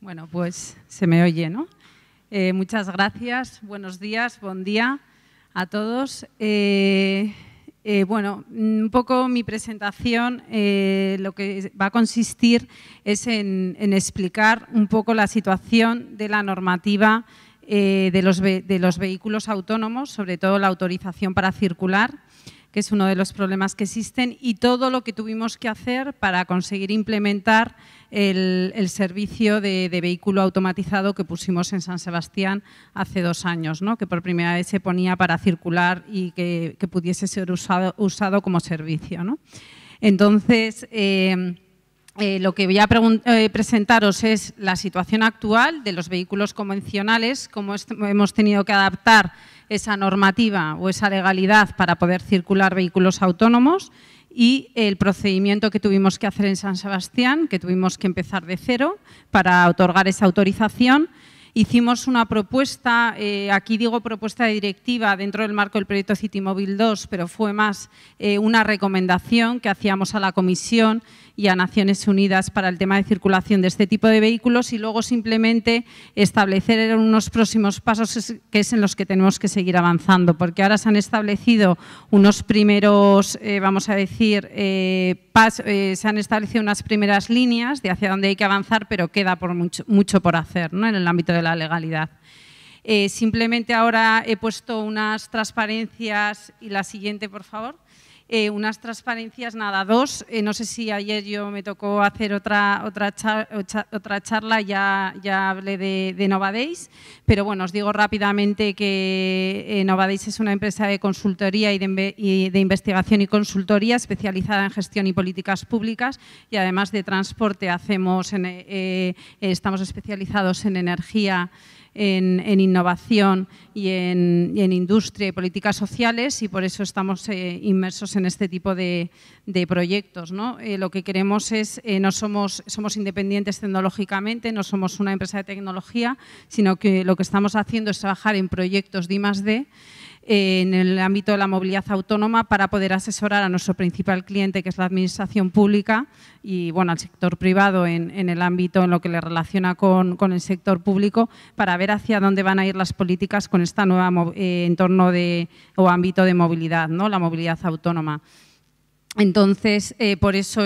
Bueno, pues se me oye, ¿no? Muchas gracias, buenos días, buen día a todos. Bueno, un poco mi presentación lo que va a consistir es en explicar un poco la situación de la normativa de los vehículos autónomos, sobre todo la autorización para circular, que es uno de los problemas que existen, y todo lo que tuvimos que hacer para conseguir implementar el servicio de vehículo automatizado que pusimos en San Sebastián hace 2 años, ¿no? Que por primera vez se ponía para circular y que pudiese ser usado como servicio, ¿no? Entonces, lo que voy a presentaros es la situación actual de los vehículos convencionales, cómo hemos tenido que adaptar esa normativa o esa legalidad para poder circular vehículos autónomos y el procedimiento que tuvimos que hacer en San Sebastián, que tuvimos que empezar de cero para otorgar esa autorización. Hicimos una propuesta, aquí digo propuesta de directiva dentro del marco del proyecto CityMóvil 2, pero fue más una recomendación que hacíamos a la Comisión y a Naciones Unidas para el tema de circulación de este tipo de vehículos, y luego simplemente establecer unos próximos pasos que es en los que tenemos que seguir avanzando, porque ahora se han establecido unos primeros, vamos a decir, se han establecido unas primeras líneas de hacia dónde hay que avanzar, pero queda mucho por hacer, ¿no?, en el ámbito de la legalidad. Simplemente ahora he puesto unas transparencias, y la siguiente, por favor. Unas transparencias, nada, 2. No sé si ayer yo me tocó hacer otra charla, ya hablé de Novadays, pero bueno, os digo rápidamente que Novadays es una empresa de consultoría y de investigación y consultoría especializada en gestión y políticas públicas, y además de transporte estamos especializados en energía, en innovación y en industria y políticas sociales, y por eso estamos inmersos en este tipo de proyectos, ¿no? Lo que queremos es, somos independientes tecnológicamente, no somos una empresa de tecnología, sino que lo que estamos haciendo es trabajar en proyectos de I+D en el ámbito de la movilidad autónoma para poder asesorar a nuestro principal cliente, que es la administración pública, y bueno, al sector privado en el ámbito en lo que le relaciona con el sector público, para ver hacia dónde van a ir las políticas con esta nueva entorno o ámbito de movilidad, ¿no?, la movilidad autónoma. Entonces, por eso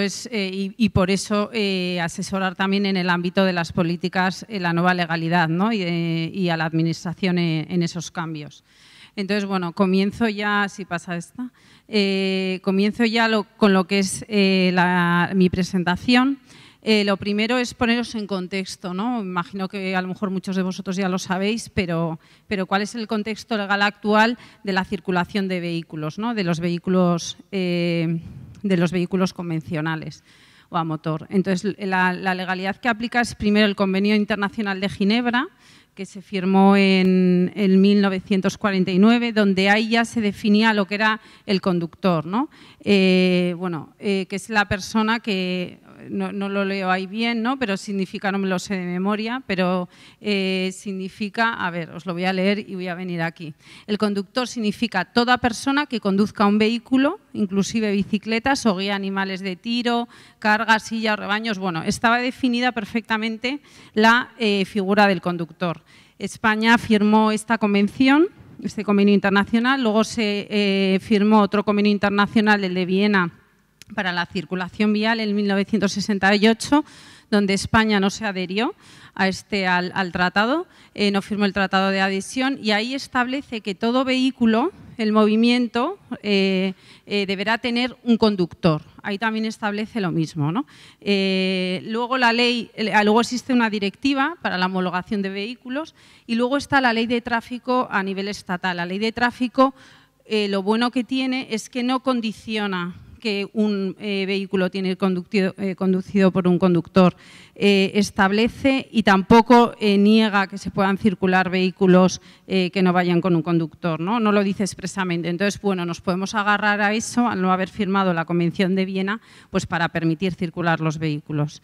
asesorar también en el ámbito de las políticas, la nueva legalidad, ¿no?, y a la administración en esos cambios. Entonces, bueno, comienzo ya, si pasa esta, comienzo ya con lo que es mi presentación. Lo primero es poneros en contexto, ¿no? Imagino que a lo mejor muchos de vosotros ya lo sabéis, pero ¿cuál es el contexto legal actual de la circulación de vehículos, ¿no?, de los vehículos convencionales o a motor? Entonces, la legalidad que aplica es primero el Convenio Internacional de Ginebra, que se firmó en 1949, donde ahí ya se definía lo que era el conductor, ¿no? Que es la persona que, no lo leo ahí bien, ¿no?, pero significa, no me lo sé de memoria, pero significa, a ver, os lo voy a leer y voy a venir aquí. El conductor significa toda persona que conduzca un vehículo, inclusive bicicletas o guía animales de tiro, cargas, sillas, rebaños. Bueno, estaba definida perfectamente la figura del conductor. España firmó esta convención, este convenio internacional, luego se firmó otro convenio internacional, el de Viena, para la circulación vial en 1968, donde España no se adherió al tratado, no firmó el tratado de adhesión, y ahí establece que todo vehículo, el movimiento, deberá tener un conductor. Ahí también establece lo mismo, ¿no? Luego existe una directiva para la homologación de vehículos, y luego está la ley de tráfico a nivel estatal. La ley de tráfico, lo bueno que tiene es que no condiciona que un vehículo tiene conducido por un conductor, establece y tampoco niega que se puedan circular vehículos que no vayan con un conductor, ¿no? No lo dice expresamente. Entonces, bueno, nos podemos agarrar a eso, al no haber firmado la Convención de Viena, pues para permitir circular los vehículos.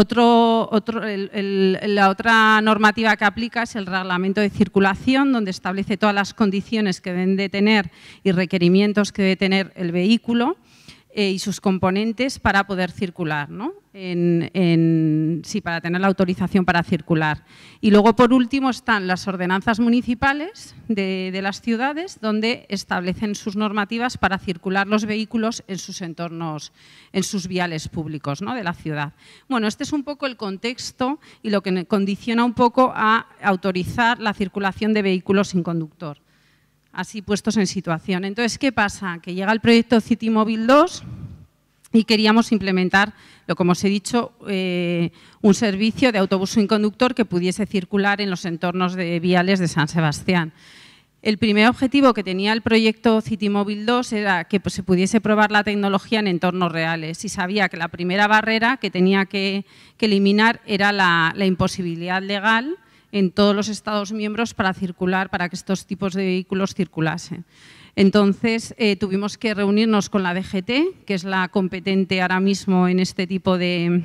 La otra normativa que aplica es el Reglamento de Circulación, donde establece todas las condiciones que deben de tener y requerimientos que debe tener el vehículo. y sus componentes para poder circular, ¿no? Sí, para tener la autorización para circular. Y luego, por último, están las ordenanzas municipales de las ciudades, donde establecen sus normativas para circular los vehículos en sus entornos, en sus viales públicos, ¿no?, de la ciudad. Bueno, este es un poco el contexto y lo que condiciona un poco a autorizar la circulación de vehículos sin conductor, así puestos en situación. Entonces, ¿qué pasa? Que llega el proyecto Citymóvil 2 y queríamos implementar, como os he dicho, un servicio de autobús sin conductor que pudiese circular en los entornos de viales de San Sebastián. El primer objetivo que tenía el proyecto Citymóvil 2 era que se pudiese probar la tecnología en entornos reales, y sabía que la primera barrera que tenía que eliminar era la imposibilidad legal en todos los Estados miembros para circular, para que estos tipos de vehículos circulasen. Entonces, tuvimos que reunirnos con la DGT, que es la competente ahora mismo en este tipo de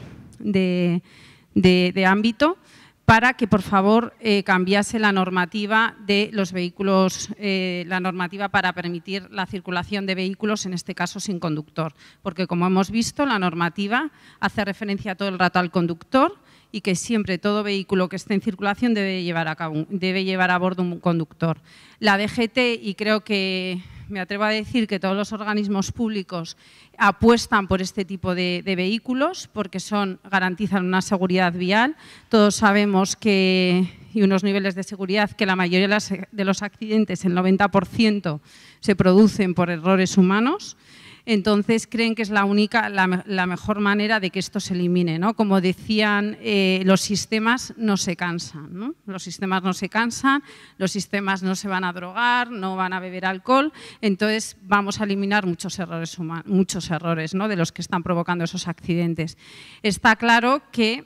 ámbito, para que, por favor, cambiase la normativa de los vehículos, la normativa para permitir la circulación de vehículos, en este caso sin conductor. Porque, como hemos visto, la normativa hace referencia todo el rato al conductor, y que siempre todo vehículo que esté en circulación debe llevar a bordo un conductor. La DGT, y creo que me atrevo a decir que todos los organismos públicos apuestan por este tipo de vehículos porque garantizan una seguridad vial. Todos sabemos y unos niveles de seguridad que la mayoría de los accidentes, el 90%, se producen por errores humanos. Entonces, creen que es la mejor manera de que esto se elimine, ¿no? Como decían, los sistemas no se cansan, ¿no? Los sistemas no se cansan, los sistemas no se van a drogar, no van a beber alcohol, entonces vamos a eliminar muchos errores, ¿no?, de los que están provocando esos accidentes. Está claro que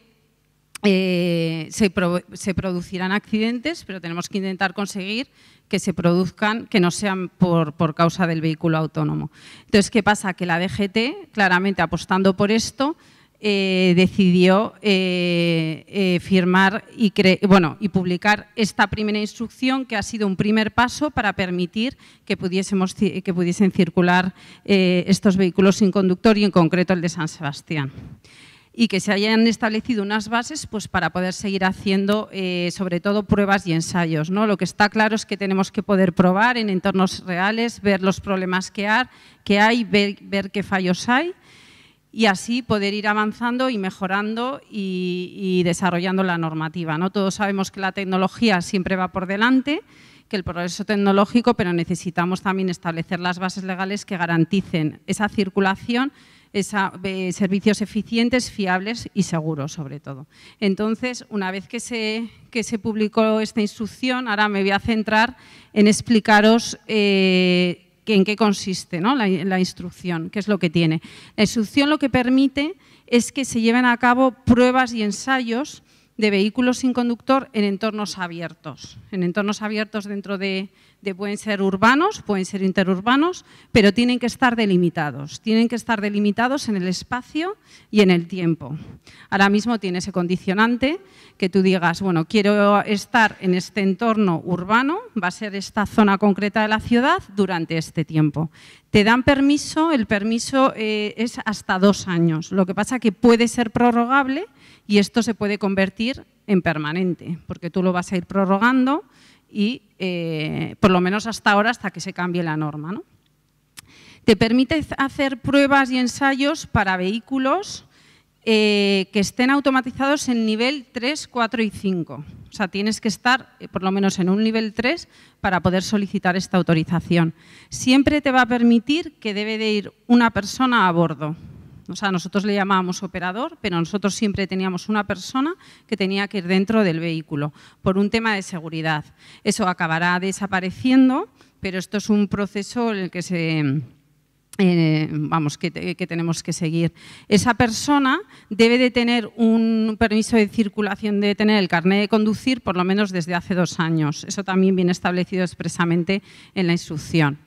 se producirán accidentes, pero tenemos que intentar conseguir que se produzcan, que no sean por causa del vehículo autónomo. Entonces, ¿qué pasa? Que la DGT, claramente apostando por esto, decidió firmar y publicar esta primera instrucción, que ha sido un primer paso para permitir que pudiesen circular estos vehículos sin conductor, y en concreto el de San Sebastián. Y que se hayan establecido unas bases, pues, para poder seguir haciendo, sobre todo, pruebas y ensayos, ¿no? Lo que está claro es que tenemos que poder probar en entornos reales, ver los problemas que hay, ver qué fallos hay, y así poder ir avanzando y mejorando y desarrollando la normativa, ¿no? Todos sabemos que la tecnología siempre va por delante, que el progreso tecnológico, pero necesitamos también establecer las bases legales que garanticen esa circulación, servicios eficientes, fiables y seguros, sobre todo. Entonces, una vez que se publicó esta instrucción, ahora me voy a centrar en explicaros en qué consiste, ¿no?, la instrucción, qué es lo que tiene. La instrucción lo que permite es que se lleven a cabo pruebas y ensayos de vehículos sin conductor en entornos abiertos. En entornos abiertos pueden ser urbanos, pueden ser interurbanos, pero tienen que estar delimitados. Tienen que estar delimitados en el espacio y en el tiempo. Ahora mismo tiene ese condicionante que tú digas, bueno, quiero estar en este entorno urbano, va a ser esta zona concreta de la ciudad durante este tiempo. Te dan permiso, el permiso es hasta 2 años. Lo que pasa es que puede ser prorrogable, y esto se puede convertir en permanente, porque tú lo vas a ir prorrogando y por lo menos hasta ahora, hasta que se cambie la norma, ¿no? Te permite hacer pruebas y ensayos para vehículos que estén automatizados en nivel 3, 4 y 5. O sea, tienes que estar por lo menos en un nivel 3 para poder solicitar esta autorización. Siempre te va a permitir que debe de ir una persona a bordo. O sea, nosotros le llamábamos operador, pero nosotros siempre teníamos una persona que tenía que ir dentro del vehículo por un tema de seguridad. Eso acabará desapareciendo, pero esto es un proceso en el que que tenemos que seguir. Esa persona debe de tener un permiso de circulación, debe tener el carnet de conducir por lo menos desde hace 2 años. Eso también viene establecido expresamente en la instrucción.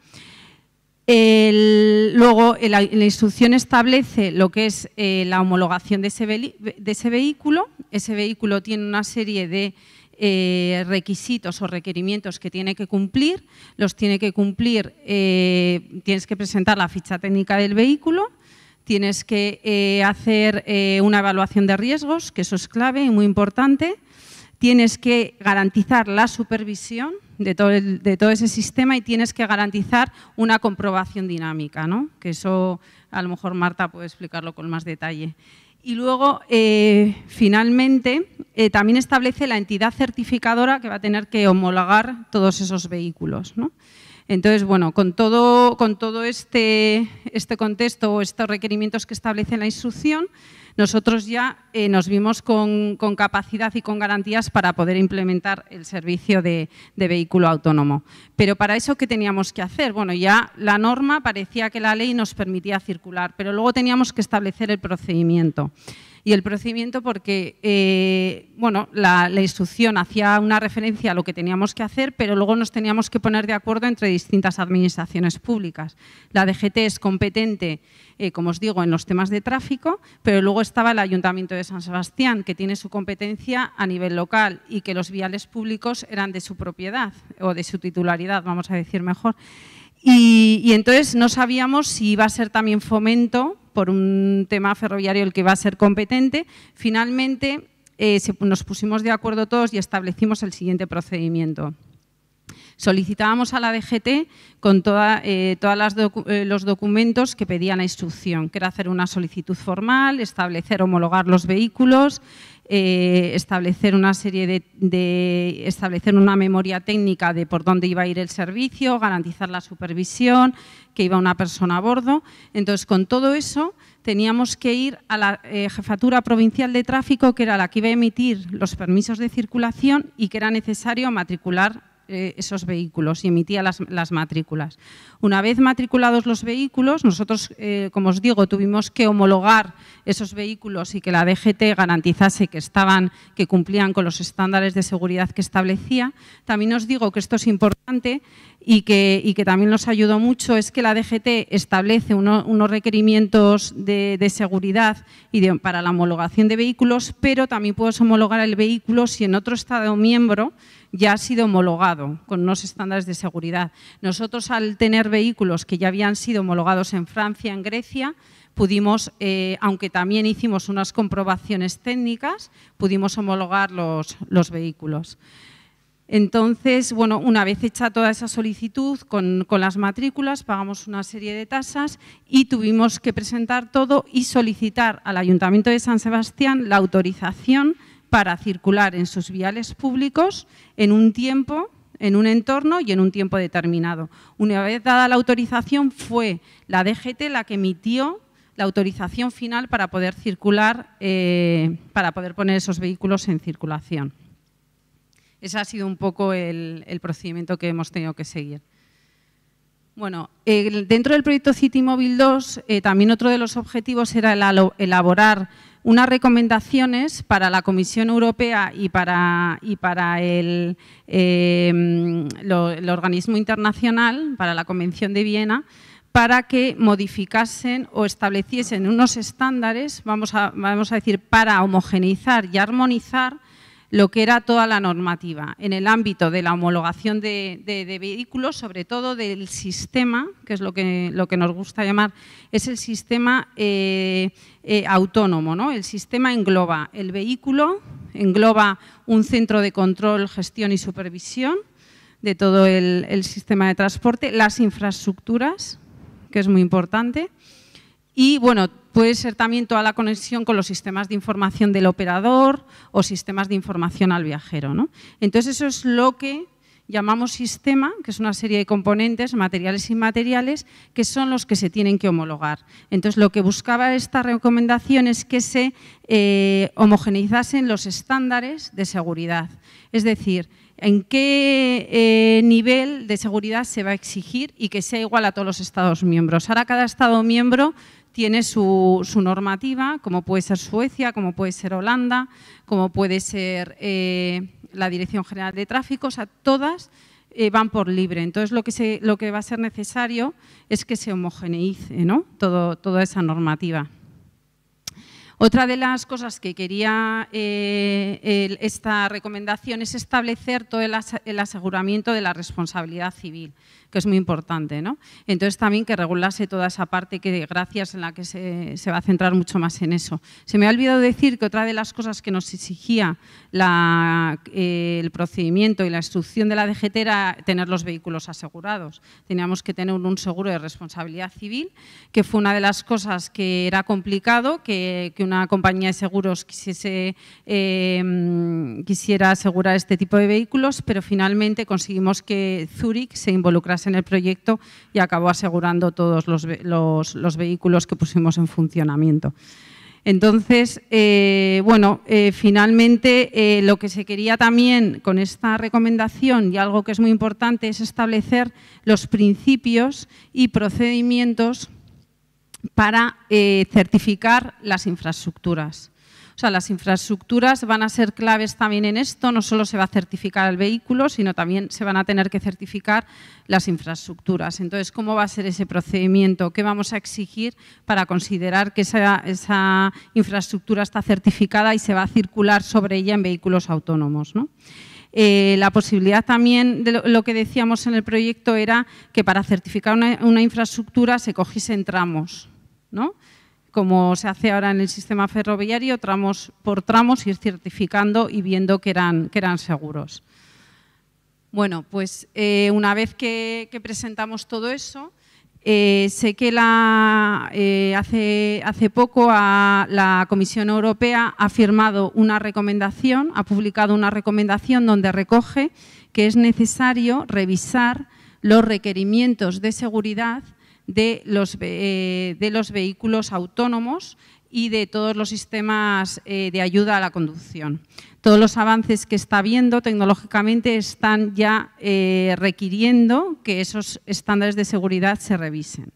Luego, la instrucción establece lo que es la homologación de ese vehículo. Ese vehículo tiene una serie de requisitos o requerimientos que tiene que cumplir. Los tiene que cumplir, tienes que presentar la ficha técnica del vehículo, tienes que hacer una evaluación de riesgos, que eso es clave y muy importante. Tienes que garantizar la supervisión de todo ese sistema y tienes que garantizar una comprobación dinámica, ¿no? Que eso a lo mejor Marta puede explicarlo con más detalle. Y luego, finalmente, también establece la entidad certificadora que va a tener que homologar todos esos vehículos, ¿no? Entonces, bueno, con todo este contexto o estos requerimientos que establece la instrucción, nosotros ya nos vimos con capacidad y con garantías para poder implementar el servicio de vehículo autónomo. Pero para eso, ¿qué teníamos que hacer? Bueno, ya la norma parecía que la ley nos permitía circular, pero luego teníamos que establecer el procedimiento. Y el procedimiento porque, bueno, la instrucción hacía una referencia a lo que teníamos que hacer, pero luego nos teníamos que poner de acuerdo entre distintas administraciones públicas. La DGT es competente, como os digo, en los temas de tráfico, pero luego estaba el Ayuntamiento de San Sebastián, que tiene su competencia a nivel local y que los viales públicos eran de su propiedad o de su titularidad, vamos a decir mejor. Y entonces no sabíamos si iba a ser también Fomento, por un tema ferroviario el que va a ser competente. Finalmente nos pusimos de acuerdo todos y establecimos el siguiente procedimiento. Solicitábamos a la DGT con todos los documentos que pedía la instrucción, que era hacer una solicitud formal, homologar los vehículos, establecer una serie establecer una memoria técnica de por dónde iba a ir el servicio, garantizar la supervisión, que iba una persona a bordo. Entonces, con todo eso teníamos que ir a la Jefatura Provincial de Tráfico, que era la que iba a emitir los permisos de circulación y que era necesario matricular esos vehículos y emitía las matrículas. Una vez matriculados los vehículos, nosotros, como os digo, tuvimos que homologar esos vehículos y que la DGT garantizase que cumplían con los estándares de seguridad que establecía. También os digo que esto es importante y que también nos ayudó mucho, es que la DGT establece unos requerimientos de seguridad y para la homologación de vehículos, pero también puedes homologar el vehículo si en otro Estado miembro ya ha sido homologado con unos estándares de seguridad. Nosotros, al tener vehículos que ya habían sido homologados en Francia, en Grecia, pudimos, aunque también hicimos unas comprobaciones técnicas, pudimos homologar los vehículos. Entonces, bueno, una vez hecha toda esa solicitud con las matrículas, pagamos una serie de tasas y tuvimos que presentar todo y solicitar al Ayuntamiento de San Sebastián la autorización para circular en sus viales públicos en un tiempo, en un entorno y en un tiempo determinado. Una vez dada la autorización, fue la DGT la que emitió la autorización final para poder circular, para poder poner esos vehículos en circulación. Ese ha sido un poco el procedimiento que hemos tenido que seguir. Bueno, dentro del proyecto Citymóvil 2, también otro de los objetivos era elaborar unas recomendaciones para la Comisión Europea y para el organismo internacional, para la Convención de Viena, para que modificasen o estableciesen unos estándares, vamos a decir, para homogeneizar y armonizar lo que era toda la normativa en el ámbito de la homologación de vehículos, sobre todo del sistema, que es lo que nos gusta llamar, es el sistema autónomo, ¿no? El sistema engloba el vehículo, engloba un centro de control, gestión y supervisión de todo el sistema de transporte, las infraestructuras, que es muy importante, y bueno, puede ser también toda la conexión con los sistemas de información del operador o sistemas de información al viajero, ¿no? Entonces, eso es lo que llamamos sistema, que es una serie de componentes, materiales e inmateriales, que son los que se tienen que homologar. Entonces, lo que buscaba esta recomendación es que se homogeneizasen los estándares de seguridad. Es decir, en qué nivel de seguridad se va a exigir y que sea igual a todos los Estados miembros. Ahora cada Estado miembro tiene su normativa, como puede ser Suecia, como puede ser Holanda, como puede ser la Dirección General de Tráfico, o sea, todas van por libre. Entonces, lo que va a ser necesario es que se homogeneice, ¿no? Toda esa normativa. Otra de las cosas que quería esta recomendación es establecer todo el aseguramiento de la responsabilidad civil, que es muy importante, ¿no? Entonces también que regulase toda esa parte que gracias en la que se va a centrar mucho más en eso. Se me ha olvidado decir que otra de las cosas que nos exigía el procedimiento y la instrucción de la DGT era tener los vehículos asegurados. Teníamos que tener un seguro de responsabilidad civil, que fue una de las cosas que era complicado, que una compañía de seguros quisiera asegurar este tipo de vehículos, pero finalmente conseguimos que Zurich se involucrase en el proyecto y acabó asegurando todos los vehículos que pusimos en funcionamiento. Entonces, finalmente lo que se quería también con esta recomendación, y algo que es muy importante, es establecer los principios y procedimientos para certificar las infraestructuras. O sea, las infraestructuras van a ser claves también en esto, no solo se va a certificar el vehículo, sino también se van a tener que certificar las infraestructuras. Entonces, ¿cómo va a ser ese procedimiento? ¿Qué vamos a exigir para considerar que esa infraestructura está certificada y se va a circular sobre ella en vehículos autónomos, ¿no? La posibilidad también de lo que decíamos en el proyecto era que para certificar una infraestructura se cogiesen tramos, ¿no? Como se hace ahora en el sistema ferroviario, tramos por tramos, ir certificando y viendo que eran seguros. Bueno, pues una vez que presentamos todo eso, sé que hace poco la Comisión Europea ha firmado una recomendación, ha publicado una recomendación donde recoge que es necesario revisar los requerimientos de seguridad de los vehículos autónomos y de todos los sistemas de ayuda a la conducción. Todos los avances que está habiendo tecnológicamente están ya requiriendo que esos estándares de seguridad se revisen.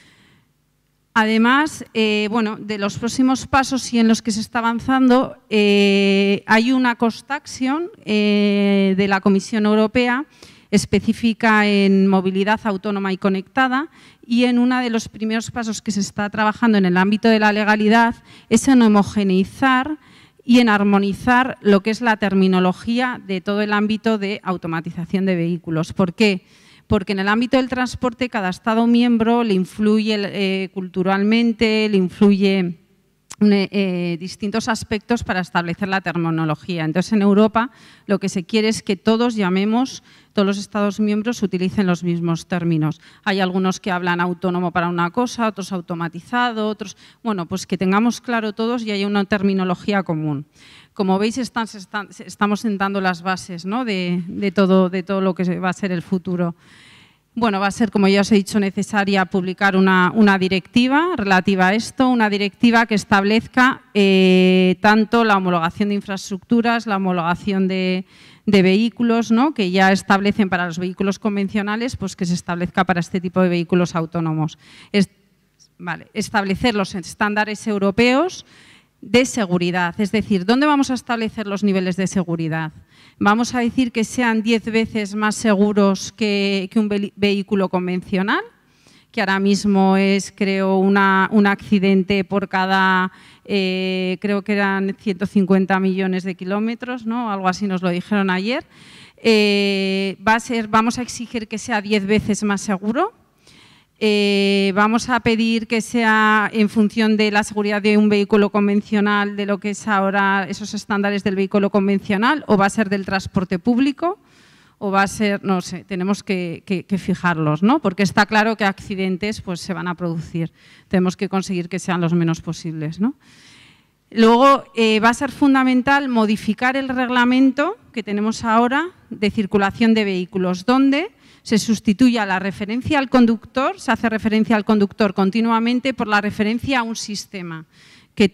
Además, de los próximos pasos y en los que se está avanzando, hay una cost action de la Comisión Europea específica en movilidad autónoma y conectada, y en uno de los primeros pasos que se está trabajando en el ámbito de la legalidad es en homogeneizar y en armonizar lo que es la terminología de todo el ámbito de automatización de vehículos. ¿Por qué? Porque en el ámbito del transporte cada Estado miembro le influye culturalmente, le influye distintos aspectos para establecer la terminología. Entonces, en Europa lo que se quiere es que todos los Estados miembros utilicen los mismos términos. Hay algunos que hablan autónomo para una cosa, otros automatizado, otros… Bueno, pues que tengamos claro todos y haya una terminología común. Como veis, estamos sentando las bases, ¿no?, de todo lo que va a ser el futuro. Bueno, va a ser, como ya os he dicho, necesaria publicar una directiva relativa a esto, una directiva que establezca tanto la homologación de infraestructuras, la homologación de vehículos, ¿no?, que ya establecen para los vehículos convencionales, pues que se establezca para este tipo de vehículos autónomos. Establecer los estándares europeos de seguridad, es decir, ¿dónde vamos a establecer los niveles de seguridad? ¿Vamos a decir que sean 10 veces más seguros que un vehículo convencional? Que ahora mismo es, creo, un accidente por cada, creo que eran 150 millones de kilómetros, ¿no? Algo así nos lo dijeron ayer. Vamos a exigir que sea 10 veces más seguro. Vamos a pedir que sea en función de la seguridad de un vehículo convencional, de lo que es ahora esos estándares del vehículo convencional, o va a ser del transporte público, o va a ser, no sé, tenemos que fijarlos, ¿no? Porque está claro que accidentes pues se van a producir. Tenemos que conseguir que sean los menos posibles, ¿no? Luego va a ser fundamental modificar el reglamento que tenemos ahora de circulación de vehículos, donde se sustituya la referencia al conductor, se hace referencia al conductor continuamente por la referencia a un sistema, que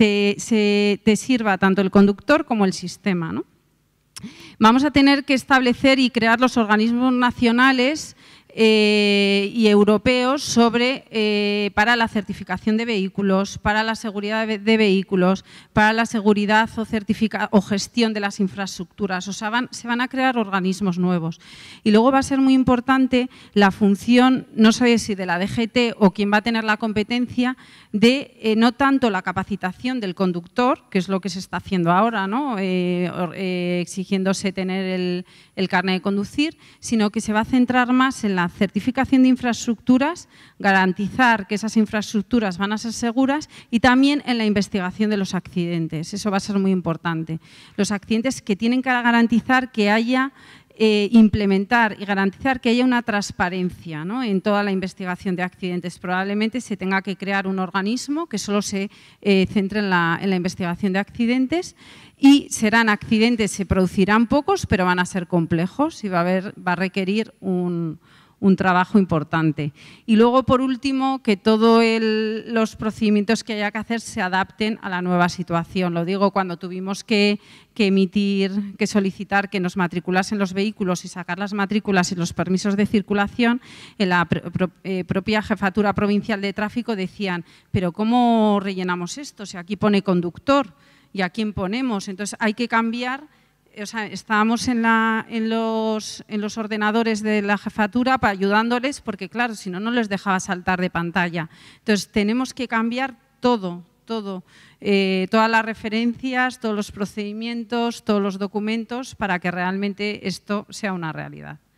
te sirva tanto el conductor como el sistema, ¿no? Vamos a tener que establecer y crear los organismos nacionales y europeos para la certificación de vehículos, para la seguridad de vehículos, para la seguridad o gestión de las infraestructuras. O sea, se van a crear organismos nuevos. Y luego va a ser muy importante la función, no sé si de la DGT o quién va a tener la competencia, de no tanto la capacitación del conductor, que es lo que se está haciendo ahora, ¿no? Exigiéndose tener el carnet de conducir, sino que se va a centrar más en la certificación de infraestructuras, garantizar que esas infraestructuras van a ser seguras y también en la investigación de los accidentes. Eso va a ser muy importante. Los accidentes que tienen que garantizar que haya implementar y garantizar que haya una transparencia, ¿no?, en toda la investigación de accidentes. Probablemente se tenga que crear un organismo que solo se centre en la investigación de accidentes y serán accidentes, se producirán pocos, pero van a ser complejos y va a requerir un trabajo importante. Y luego, por último, que todos los procedimientos que haya que hacer se adapten a la nueva situación. Lo digo cuando tuvimos que solicitar que nos matriculasen los vehículos y sacar las matrículas y los permisos de circulación, en la propia Jefatura Provincial de Tráfico decían, pero ¿cómo rellenamos esto? Si aquí pone conductor, ¿y a quién ponemos? Entonces hay que cambiar. O sea, estábamos en los ordenadores de la jefatura ayudándoles porque, claro, si no, no les dejaba saltar de pantalla. Entonces, tenemos que cambiar todo, todas las referencias, todos los procedimientos, todos los documentos para que realmente esto sea una realidad.